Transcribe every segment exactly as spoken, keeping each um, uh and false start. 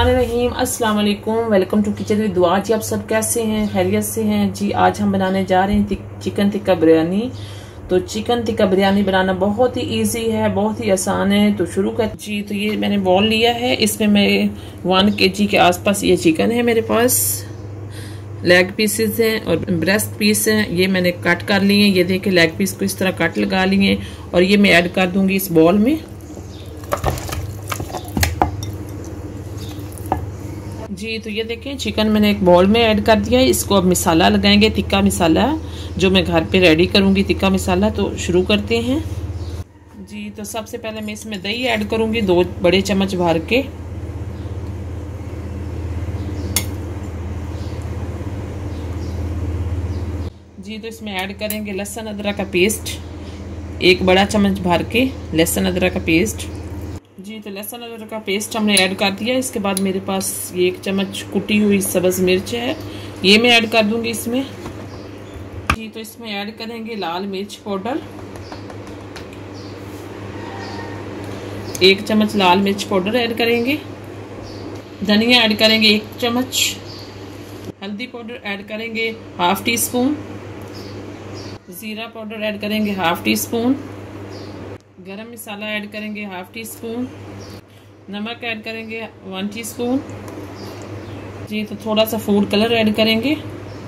बिस्मिल्लाहिर्रहमानिर्रहीम। अस्सलाम वालेकुम। वेलकम टू किचन विद दुआ। जी आप सब कैसे हैं? खैरियत से हैं जी। आज हम बनाने जा रहे हैं चिकन टिक्का बिरयानी। तो चिकन टिक्का बिरयानी बनाना बहुत ही इजी है, बहुत ही आसान है। तो शुरू कर जी। तो ये मैंने बॉल लिया है, इसमें मैं वन के जी के आसपास ये चिकन है मेरे पास। लेग पीसेस हैं और ब्रेस्ट पीस हैं, ये मैंने कट कर लिए। ये देखिए लेग पीस को इस तरह कट लगा लिए और ये मैं ऐड कर दूंगी इस बॉल में। जी तो ये देखें चिकन मैंने एक बाउल में ऐड कर दिया है। इसको अब मसाला लगाएंगे, टिक्का मसाला जो मैं घर पे रेडी करूंगी टिक्का मसाला। तो शुरू करते हैं जी। तो सबसे पहले मैं इसमें दही ऐड करूंगी, दो बड़े चम्मच भर के। जी तो इसमें ऐड करेंगे लहसुन अदरक का पेस्ट, एक बड़ा चम्मच भर के लहसुन अदरक का पेस्ट। जी तो लहसुन अदरक का पेस्ट हमने ऐड कर दिया। इसके बाद मेरे पास ये एक चम्मच कुटी हुई सब्ज मिर्च है, ये मैं ऐड कर दूंगी इसमें। जी तो इसमें ऐड करेंगे लाल मिर्च पाउडर, एक चम्मच लाल मिर्च पाउडर ऐड करेंगे। धनिया ऐड करेंगे एक चम्मच। हल्दी पाउडर ऐड करेंगे हाफ टी स्पून। जीरा पाउडर ऐड करेंगे half teaspoon. Garam masala add करेंगे हाफ टी स्पून। नमक ऐड करेंगे वन टीस्पून। जी तो थोड़ा सा फूड कलर ऐड करेंगे।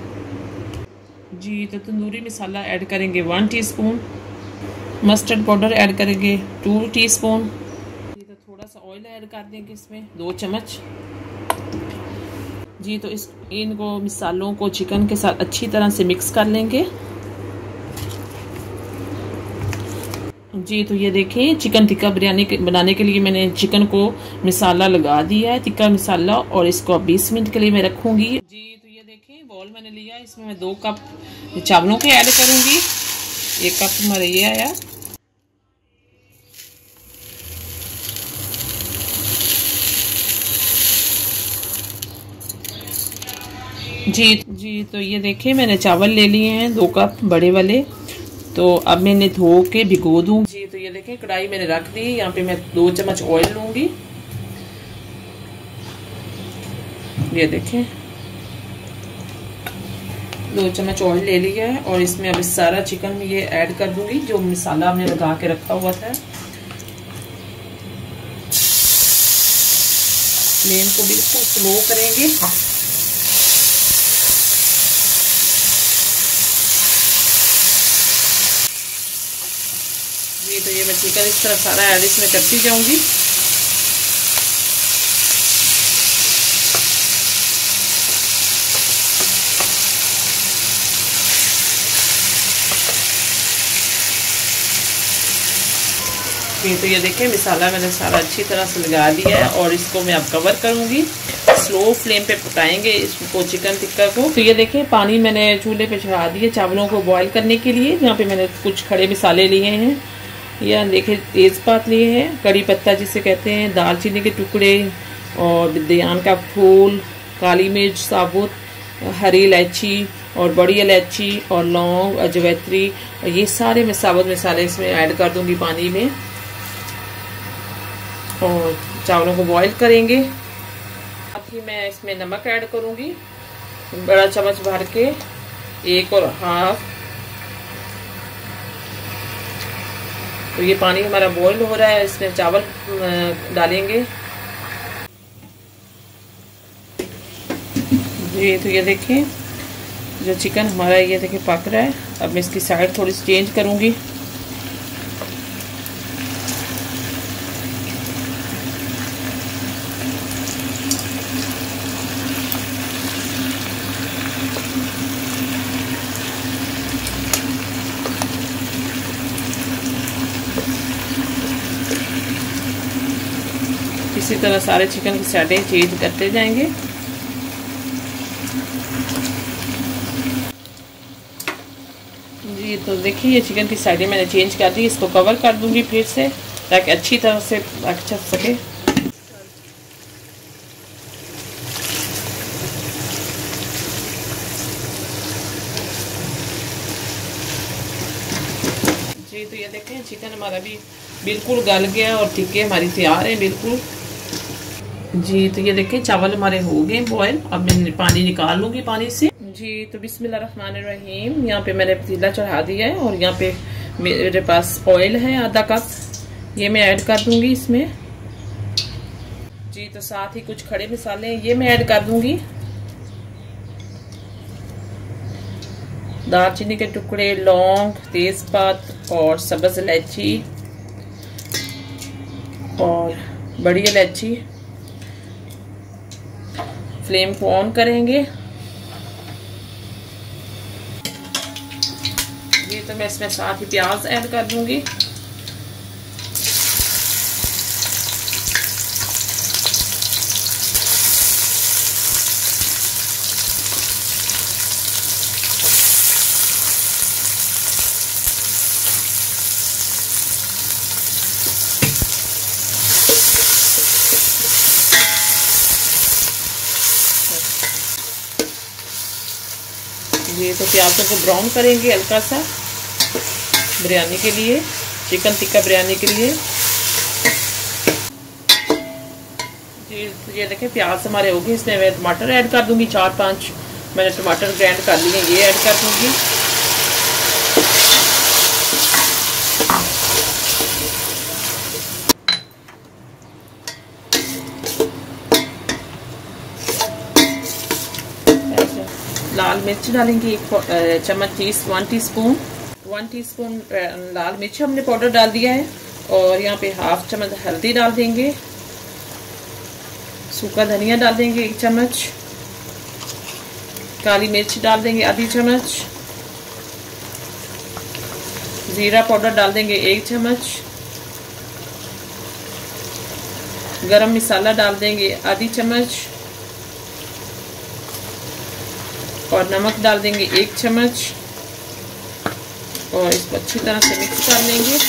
जी तो तंदूरी मसाला ऐड करेंगे one teaspoon. Mustard powder add करेंगे टू टीस्पून। जी तो थोड़ा सा ऑयल ऐड कर देंगे इसमें दो चम्मच। जी तो इस इनको मसालों को चिकन के साथ अच्छी तरह से मिक्स कर लेंगे। जी तो ये देखिए चिकन टिक्का बिरयानी बनाने के लिए मैंने चिकन को मसाला लगा दिया है, टिक्का मसाला, और इसको अब बीस मिनट के लिए मैं रखूंगी। जी तो ये देखिए बॉल मैंने लिया, इसमें मैं दो कप चावलों के ऐड करूंगी। एक कप हमारा ये आया। जी जी तो ये देखिए मैंने चावल ले लिए हैं दो कप बड़े वाले। तो अब मैंने धो के भिगो दूँ। जी तो ये देखें कढ़ाई मैंने रख दी। यहाँ पे मैं दो चम्मच ऑयल लूंगी। ये देखें दो चम्मच ऑयल ले लिया है और इसमें अब इस सारा चिकन में ये ऐड कर दूंगी जो मसाला हमने लगा के रखा हुआ था। फ्लेम को बिल्कुल स्लो करेंगे। जी तो ये मैं चिकन इस तरह सारा ऐड इसमें करती जाऊंगी। जी तो ये देखें मसाला मैंने सारा अच्छी तरह से लगा दिया है और इसको मैं अब कवर करूंगी। स्लो फ्लेम पे पकाएंगे इसको चिकन टिक्का को। तो ये देखें पानी मैंने चूल्हे पे चढ़ा दिए चावलों को बॉईल करने के लिए। यहाँ पे मैंने कुछ खड़े मसाले लिए हैं। यह देखिए तेज़पात लिए हैं, कड़ी पत्ता जिसे कहते हैं, दालचीनी के टुकड़े और बिद्यान का फूल, काली मिर्च साबुत, हरी इलायची और बड़ी इलायची और लौंग, अजवैत्री, और ये सारे मैं साबुत मसाले इसमें ऐड कर दूंगी पानी में और चावलों को बॉईल करेंगे। साथ ही मैं इसमें नमक ऐड करूंगी बड़ा चम्मच भर के, एक और हाफ। तो ये पानी हमारा बॉईल हो रहा है, इसमें चावल डालेंगे। ये तो ये देखिए जो चिकन हमारा ये देखिए पक रहा है। अब मैं इसकी साइड थोड़ी सी चेंज करूंगी। इसी तरह सारे चिकन की साइडें चेंज करते जाएंगे। जी तो देखिए ये चिकन की साइडें मैंने चेंज कर दी। इसको कवर कर दूंगी फिर से ताकि अच्छी तरह से पक सके। जी तो ये देखें चिकन हमारा भी बिल्कुल गल गया और टिक्के हमारी तैयार है बिल्कुल। जी तो ये देखिए चावल हमारे हो गए बॉयल। अब मैं पानी निकाल लूंगी पानी से। जी तो बिस्मिल्लाहिर्रहमानिर्रहीम। यहाँ पे मैंने पतीला चढ़ा दिया है और यहाँ पे मेरे पास ऑयल है आधा कप, ये मैं ऐड कर दूंगी इसमें। जी तो साथ ही कुछ खड़े मसाले ये मैं ऐड कर दूंगी। दालचीनी के टुकड़े, लौंग, तेजपात और सब्ज इलायची और बड़ी इलायची। फ्लेम को ऑन करेंगे। ये तो मैं इसमें साथ ही प्याज ऐड कर दूंगी। ये तो प्याजों को ब्राउन करेंगे हल्का सा बिरयानी के लिए, चिकन टिक्का बिरयानी के लिए। जी ये देखें प्याज हमारे हो गए। इसमें मैं टमाटर ऐड कर दूंगी, चार पांच मैंने टमाटर ग्राइंड कर लिए, ये ऐड कर दूंगी। लाल मिर्च डालेंगे एक चम्मच, tea one teaspoon one teaspoon लाल मिर्च हमने पाउडर डाल दिया है। और यहाँ पे हाफ चम्मच हल्दी डाल देंगे। सूखा धनिया डाल देंगे एक चम्मच। काली मिर्च डाल देंगे आधी चम्मच। जीरा पाउडर डाल देंगे एक चम्मच। गरम मसाला डाल देंगे आधी चम्मच और नमक डाल देंगे एक चम्मच और इसको अच्छी तरह से मिक्स कर लेंगे।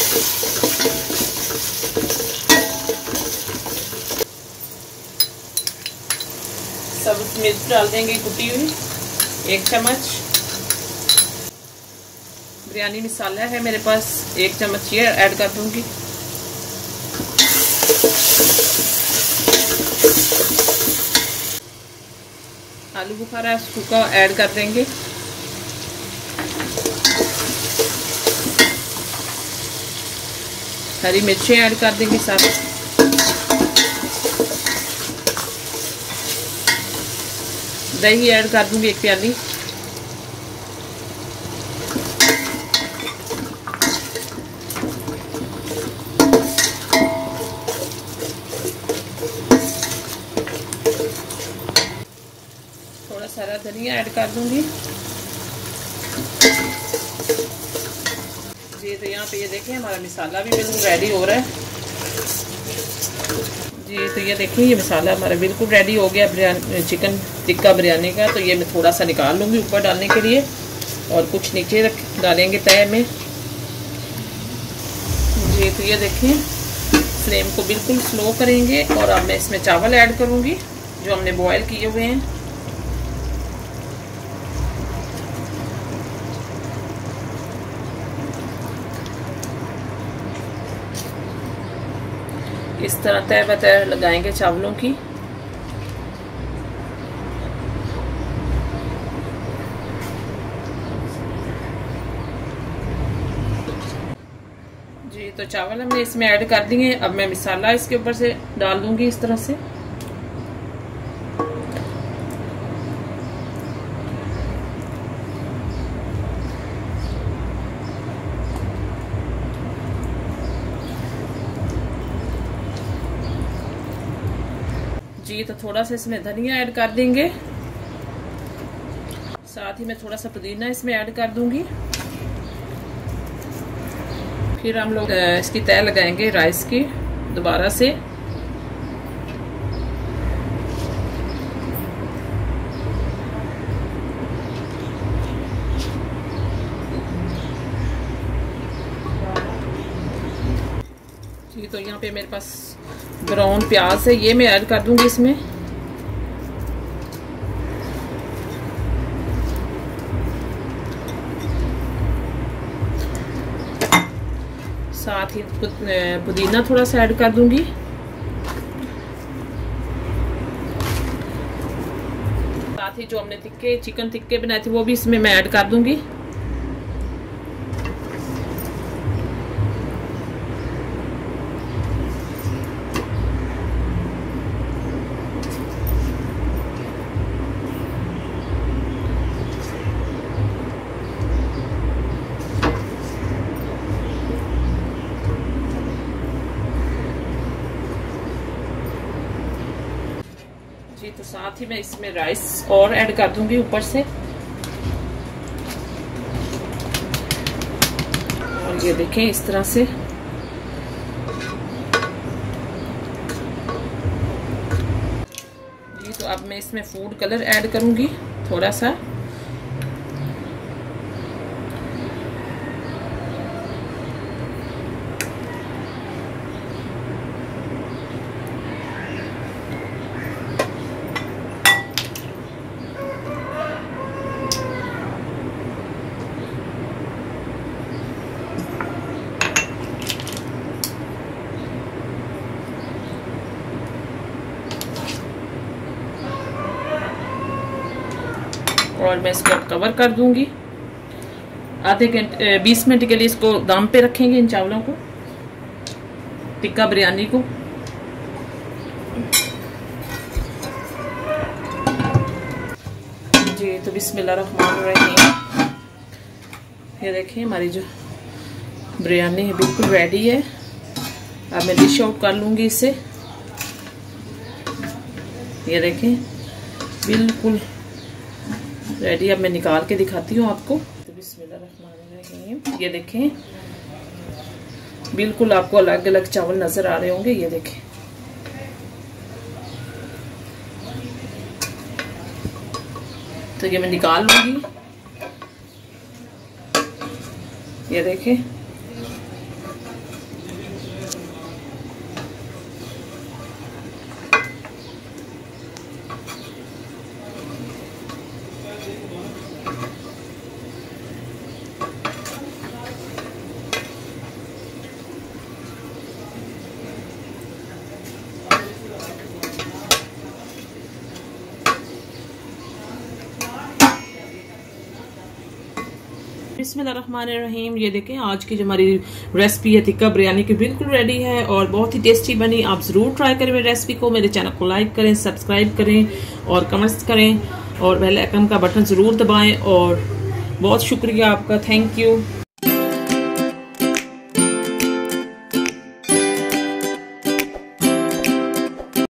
सब्ज मिर्च डाल देंगे कुटी हुई एक चम्मच। बिरयानी मसाला है मेरे पास एक चम्मच, ये ऐड कर दूंगी। आलू बुखारा सूखा ऐड कर देंगे। हरी मिर्चें ऐड कर देंगे साथ। दही ऐड कर दूंगी एक प्याली। थोड़ा सारा धनिया ऐड कर दूंगी। जी तो यहाँ पे ये देखिए हमारा मसाला भी बिल्कुल रेडी हो रहा है। जी तो ये देखिए ये मसाला हमारा बिल्कुल रेडी हो गया बिरयानी, चिकन टिक्का बिरयानी का। तो ये मैं थोड़ा सा निकाल लूँगी ऊपर डालने के लिए और कुछ नीचे रख डालेंगे तय में। जी तो ये देखिए फ्लेम को बिल्कुल स्लो करेंगे और अब मैं इसमें चावल ऐड करूँगी जो हमने बॉयल किए हुए हैं। इस तरह तय ब तय लगाएंगे चावलों की। जी तो चावल हमने इसमें ऐड कर दिए। अब मैं मसाला इसके ऊपर से डाल दूंगी इस तरह से। जी तो थोड़ा सा इसमें धनिया ऐड कर देंगे। साथ ही मैं थोड़ा सा पुदीना इसमें ऐड कर दूंगी। फिर हम लोग इसकी तय लगाएंगे राइस की दोबारा से। जी तो यहाँ पे मेरे पास ब्राउन प्याज है, ये मैं ऐड कर दूंगी इसमें। साथ ही पुदीना थोड़ा सा ऐड कर दूंगी। साथ ही जो हमने टिक्के चिकन टिक्के बनाए थे वो भी इसमें मैं ऐड कर दूंगी। जी तो साथ ही मैं इसमें राइस और ऐड कर दूंगी ऊपर से। और ये देखें इस तरह से। जी तो अब मैं इसमें फूड कलर ऐड करूंगी थोड़ा सा। और मैं इसको कवर कर दूंगी आधे घंटे बीस मिनट के लिए। इसको दम पे रखेंगे इन चावलों को, टिक्का बिरयानी को। जी तो बिस्मिल्लाहिर्रहमानिर्रहीम। ये देखिए हमारी जो बिरयानी है बिल्कुल रेडी है। अब मैं डिश आउट कर लूंगी इसे। ये देखें बिल्कुल रेडी। अब मैं निकाल के दिखाती हूँ आपको। तो बिस्मिल्लाहिर्रहमानिर्रहीम। ये देखें बिल्कुल आपको अलग अलग चावल नजर आ रहे होंगे। ये देखें तो ये मैं निकाल लूंगी। ये देखें बिस्मिल्लाहिर्रहमानिर्रहीम। ये देखें आज की जो हमारी रेसिपी है टिक्का बिरयानी की बिल्कुल रेडी है और बहुत ही टेस्टी बनी। आप ज़रूर ट्राई करें मेरी रेसिपी को। मेरे चैनल को लाइक करें, सब्सक्राइब करें और कमेंट्स करें और बेल आइकन का बटन ज़रूर दबाएं। और बहुत शुक्रिया आपका, थैंक यू।